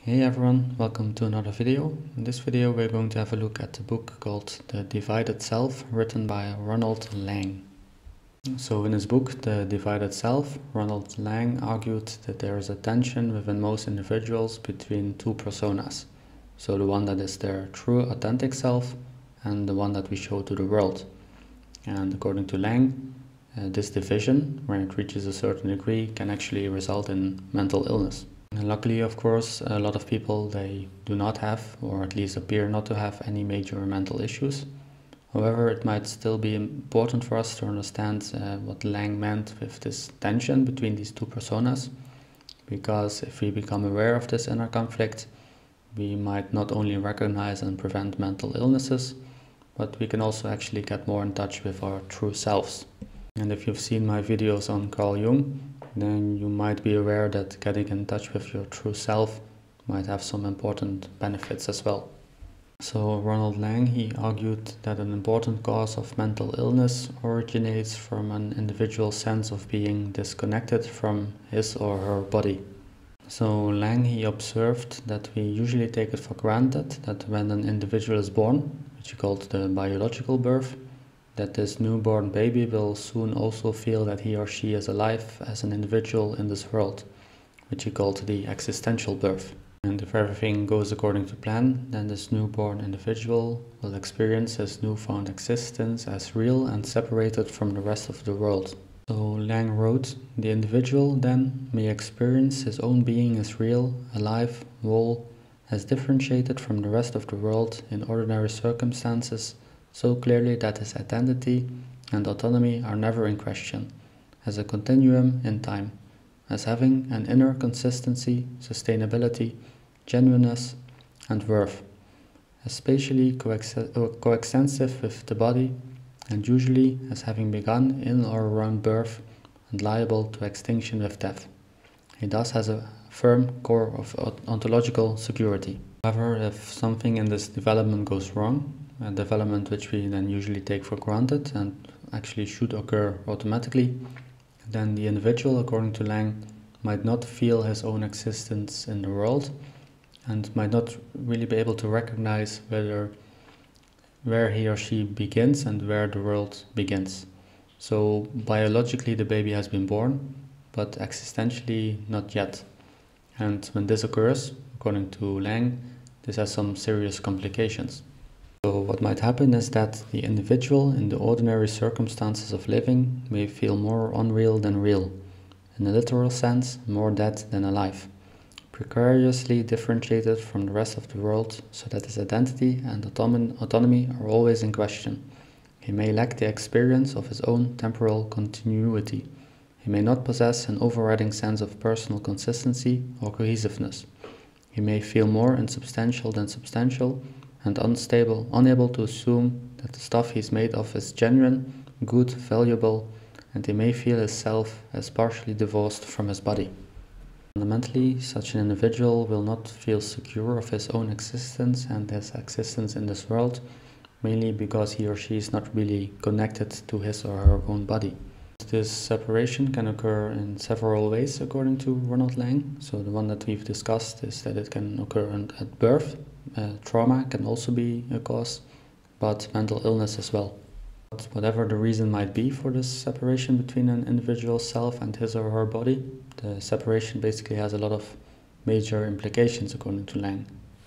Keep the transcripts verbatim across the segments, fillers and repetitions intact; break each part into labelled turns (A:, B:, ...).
A: Hey everyone, welcome to another video. In this video we're going to have a look at the book called The Divided Self, written by Ronald Lang. So in his book, The Divided Self, Ronald Lang argued that there is a tension within most individuals between two personas. So the one that is their true authentic self and the one that we show to the world. And according to Lang, uh, this division, when it reaches a certain degree, can actually result in mental illness. And luckily, of course, a lot of people, they do not have, or at least appear not to have, any major mental issues. However, it might still be important for us to understand uh, what Lang meant with this tension between these two personas, because if we become aware of this inner conflict, we might not only recognize and prevent mental illnesses, but we can also actually get more in touch with our true selves. And if you've seen my videos on Carl Jung, then you might be aware that getting in touch with your true self might have some important benefits as well. So Ronald Lang, he argued that an important cause of mental illness originates from an individual's sense of being disconnected from his or her body. So Lang, he observed that we usually take it for granted that when an individual is born, which he called the biological birth, that this newborn baby will soon also feel that he or she is alive as an individual in this world, which he called the existential birth. And if everything goes according to plan, then this newborn individual will experience his newfound existence as real and separated from the rest of the world. So Lang wrote, the individual then may experience his own being as real, alive, whole, as differentiated from the rest of the world in ordinary circumstances, so clearly that his identity and autonomy are never in question, as a continuum in time, as having an inner consistency, sustainability, genuineness, and worth, as spatially coex coextensive with the body, and usually as having begun in or around birth and liable to extinction with death. He thus has a firm core of ontological security. However, if something in this development goes wrong, a development which we then usually take for granted and actually should occur automatically, then the individual, according to Lang, might not feel his own existence in the world and might not really be able to recognize whether where he or she begins and where the world begins. So biologically the baby has been born, but existentially not yet. And when this occurs, according to Lang, this has some serious complications. So what might happen is that the individual in the ordinary circumstances of living may feel more unreal than real, in a literal sense more dead than alive, precariously differentiated from the rest of the world so that his identity and autonomy are always in question. He may lack the experience of his own temporal continuity. He may not possess an overriding sense of personal consistency or cohesiveness. He may feel more insubstantial than substantial, and unstable, unable to assume that the stuff he's made of is genuine, good, valuable, and he may feel his self as partially divorced from his body. Fundamentally, such an individual will not feel secure of his own existence and his existence in this world, mainly because he or she is not really connected to his or her own body. This separation can occur in several ways according to Ronald Lang. So the one that we've discussed is that it can occur at birth. Uh, trauma can also be a cause, but mental illness as well. But whatever the reason might be for this separation between an individual's self and his or her body, the separation basically has a lot of major implications according to Lang.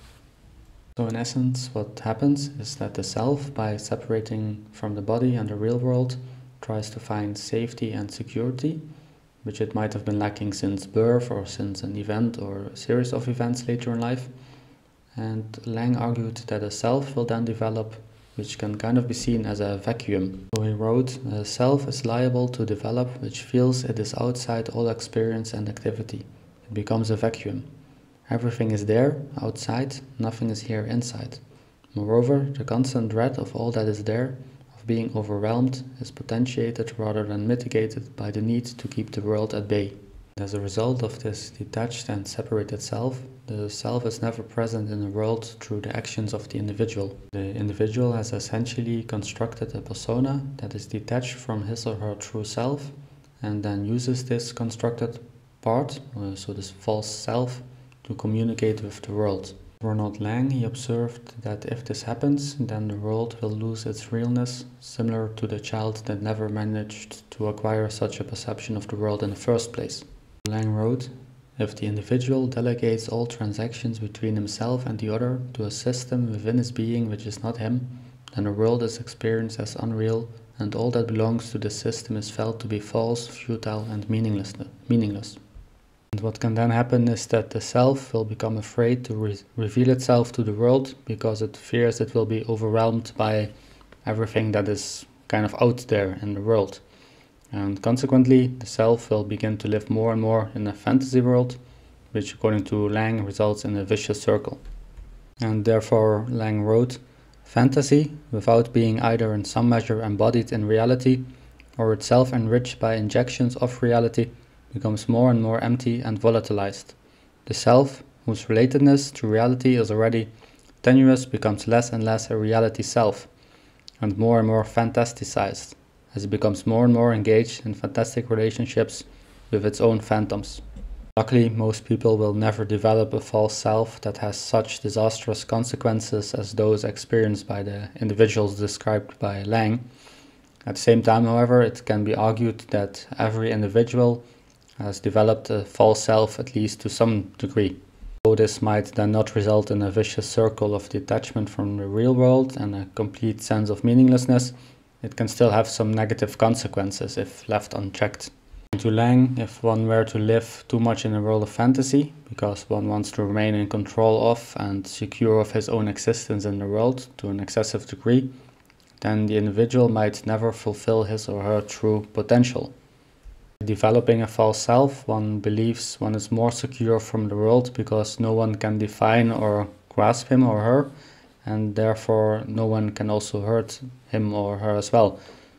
A: So in essence, what happens is that the self, by separating from the body and the real world, tries to find safety and security, which it might have been lacking since birth or since an event or a series of events later in life. And Lang argued that a self will then develop, which can kind of be seen as a vacuum. So he wrote, a self is liable to develop which feels it is outside all experience and activity. It becomes a vacuum. Everything is there, outside, nothing is here inside. Moreover, the constant dread of all that is there, of being overwhelmed, is potentiated rather than mitigated by the need to keep the world at bay. As a result of this detached and separated self, the self is never present in the world through the actions of the individual. The individual has essentially constructed a persona that is detached from his or her true self and then uses this constructed part, uh, so this false self, to communicate with the world. Ronald Lang, he observed that if this happens, then the world will lose its realness, similar to the child that never managed to acquire such a perception of the world in the first place. Lang wrote, "If the individual delegates all transactions between himself and the other to a system within his being which is not him, then the world is experienced as unreal, and all that belongs to the system is felt to be false, futile, and meaningless. meaningless. And what can then happen is that the self will become afraid to re reveal itself to the world because it fears it will be overwhelmed by everything that is kind of out there in the world. And consequently, the self will begin to live more and more in a fantasy world, which according to Lang results in a vicious circle." And therefore Lang wrote, "Fantasy, without being either in some measure embodied in reality or itself enriched by injections of reality, becomes more and more empty and volatilized. The self, whose relatedness to reality is already tenuous, becomes less and less a reality self, and more and more fantasticized, as it becomes more and more engaged in fantastic relationships with its own phantoms." Luckily, most people will never develop a false self that has such disastrous consequences as those experienced by the individuals described by Lang. At the same time, however, it can be argued that every individual has developed a false self, at least to some degree. Though this might then not result in a vicious circle of detachment from the real world and a complete sense of meaninglessness, it can still have some negative consequences if left unchecked. To Lang, if one were to live too much in a world of fantasy, because one wants to remain in control of and secure of his own existence in the world to an excessive degree, then the individual might never fulfill his or her true potential. Developing a false self, one believes one is more secure from the world because no one can define or grasp him or her, and therefore no one can also hurt him or her as well.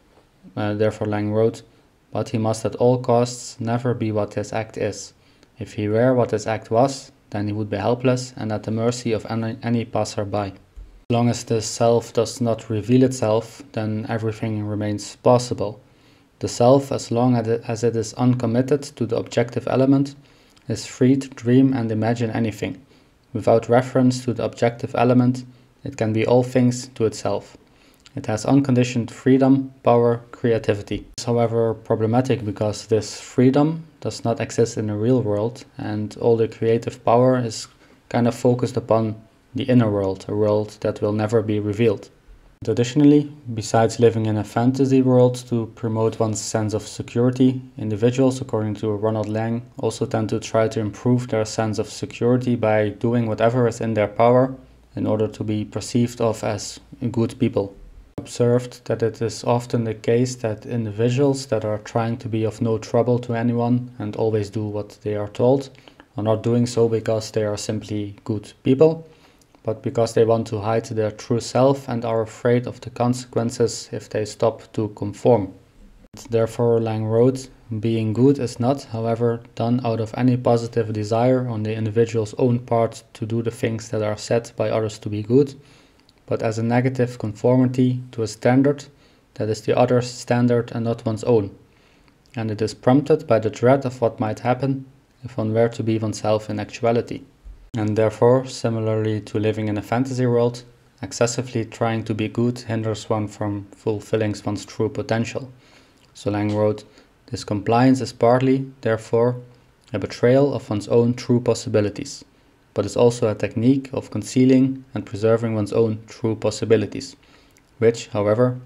A: Uh, therefore Lang wrote, "But he must at all costs never be what his act is. If he were what his act was, then he would be helpless and at the mercy of any, any passer-by. As long as the self does not reveal itself, then everything remains possible. The self, as long as it is uncommitted to the objective element, is free to dream and imagine anything. Without reference to the objective element, it can be all things to itself. It has unconditioned freedom, power, creativity. It's however problematic because this freedom does not exist in the real world, and all the creative power is kind of focused upon the inner world, a world that will never be revealed. Additionally, besides living in a fantasy world to promote one's sense of security, individuals, according to Ronald Lang, also tend to try to improve their sense of security by doing whatever is in their power in order to be perceived of as good people. Observed that it is often the case that individuals that are trying to be of no trouble to anyone and always do what they are told are not doing so because they are simply good people, but because they want to hide their true self and are afraid of the consequences if they stop to conform. Therefore, Lang wrote, "Being good is not, however, done out of any positive desire on the individual's own part to do the things that are said by others to be good, but as a negative conformity to a standard that is the other's standard and not one's own. And it is prompted by the dread of what might happen if one were to be oneself in actuality." And therefore, similarly to living in a fantasy world, excessively trying to be good hinders one from fulfilling one's true potential. So Lang wrote, "This compliance is partly, therefore, a betrayal of one's own true possibilities, but is also a technique of concealing and preserving one's own true possibilities, which, however,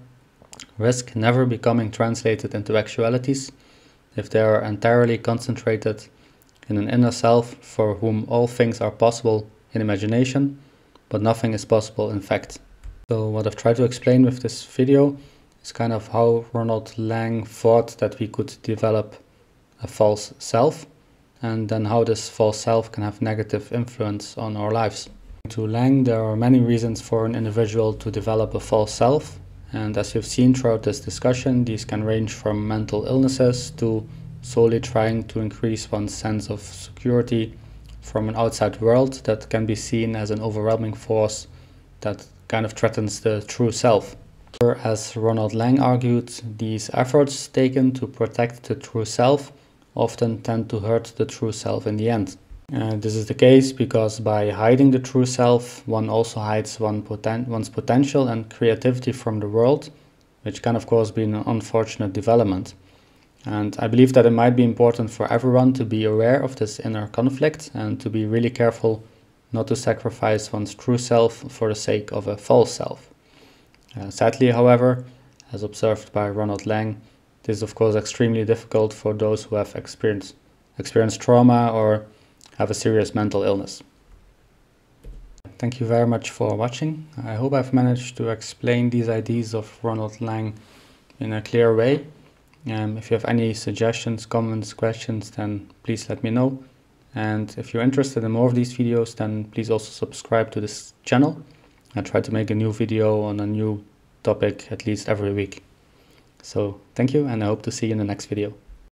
A: risk never becoming translated into actualities if they are entirely concentrated in an inner self for whom all things are possible in imagination, but nothing is possible in fact." So what I've tried to explain with this video is kind of how Ronald Lang thought that we could develop a false self, and then how this false self can have negative influence on our lives. To Lang, there are many reasons for an individual to develop a false self, and as you've seen throughout this discussion, these can range from mental illnesses to solely trying to increase one's sense of security from an outside world that can be seen as an overwhelming force that kind of threatens the true self. As Ronald Lang argued, these efforts taken to protect the true self often tend to hurt the true self in the end. Uh, this is the case because by hiding the true self, one also hides one poten one's potential and creativity from the world, which can of course be an unfortunate development. And I believe that it might be important for everyone to be aware of this inner conflict and to be really careful not to sacrifice one's true self for the sake of a false self. Uh, sadly, however, as observed by Ronald Lang, this is of course extremely difficult for those who have experienced, experienced trauma or have a serious mental illness. Thank you very much for watching. I hope I've managed to explain these ideas of Ronald Lang in a clear way. Um, if you have any suggestions, comments, questions, then please let me know. And if you're interested in more of these videos, then please also subscribe to this channel. I try to make a new video on a new topic at least every week. So thank you, and I hope to see you in the next video.